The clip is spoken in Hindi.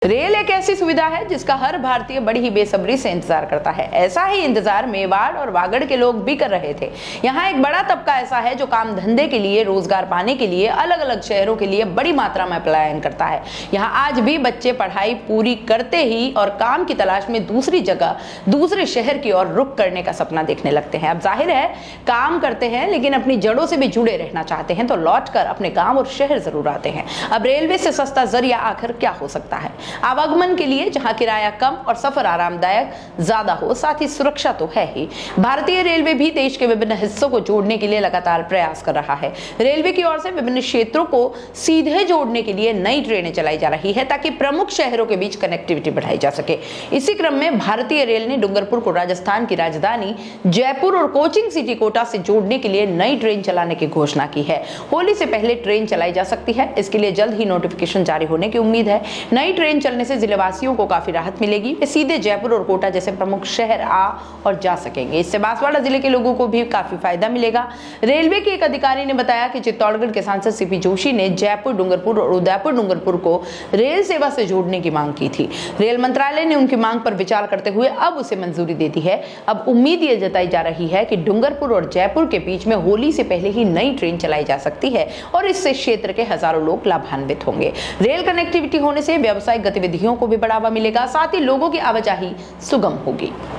रेल एक ऐसी सुविधा है जिसका हर भारतीय बड़ी ही बेसब्री से इंतजार करता है। ऐसा ही इंतजार मेवाड़ और वागड़ के लोग भी कर रहे थे। यहाँ एक बड़ा तबका ऐसा है जो काम धंधे के लिए, रोजगार पाने के लिए अलग अलग शहरों के लिए बड़ी मात्रा में पलायन करता है। यहाँ आज भी बच्चे पढ़ाई पूरी करते ही और काम की तलाश में दूसरी जगह, दूसरे शहर की ओर रुख करने का सपना देखने लगते हैं। अब जाहिर है काम करते हैं लेकिन अपनी जड़ों से भी जुड़े रहना चाहते हैं तो लौट कर अपने गाँव और शहर जरूर आते हैं। अब रेलवे से सस्ता जरिया आखिर क्या हो सकता है? आवागमन के लिए जहां किराया कम और सफर आरामदायक ज्यादा हो, साथ ही सुरक्षा तो है ही। भारतीय रेलवे भी देश के विभिन्न हिस्सों को जोड़ने के लिए लगातार प्रयास कर रहा है। रेलवे की ओर से विभिन्न क्षेत्रों को सीधे जोड़ने के लिए नई ट्रेनें चलाई जा रही है ताकि प्रमुख शहरों के बीच कनेक्टिविटी बढ़ाई जा सके। इसी क्रम में भारतीय रेल ने डूंगरपुर को राजस्थान की राजधानी जयपुर और कोचिंग सिटी कोटा से जोड़ने के लिए नई ट्रेन चलाने की घोषणा की है। होली से पहले ट्रेन चलाई जा सकती है। इसके लिए जल्द ही नोटिफिकेशन जारी होने की उम्मीद है। नई ट्रेन चलने से जिलेवासियों को काफी राहत मिलेगी। वे सीधे जयपुर और कोटा जैसे प्रमुख शहर आ और जा सकेंगे। इससे बांसवाड़ा जिले के लोगों को भी काफी फायदा मिलेगा। रेलवे के एक अधिकारी ने बताया कि चित्तौड़गढ़ के सांसद सीपी जोशी ने जयपुर डूंगरपुर और उदयपुर डूंगरपुर को रेल सेवा से जोड़ने की मांग की थी। रेल मंत्रालय ने उनकी मांग पर विचार करते हुए अब उसे मंजूरी दे दी है। अब उम्मीद ये जताई जा रही है कि डूंगरपुर और जयपुर के बीच में होली से पहले ही नई ट्रेन चलाई जा सकती है और इससे क्षेत्र के हजारों लोग लाभान्वित होंगे। रेल कनेक्टिविटी होने से व्यावसायिक गतिविधियों को भी बढ़ावा मिलेगा, साथ ही लोगों की आवाजाही सुगम होगी।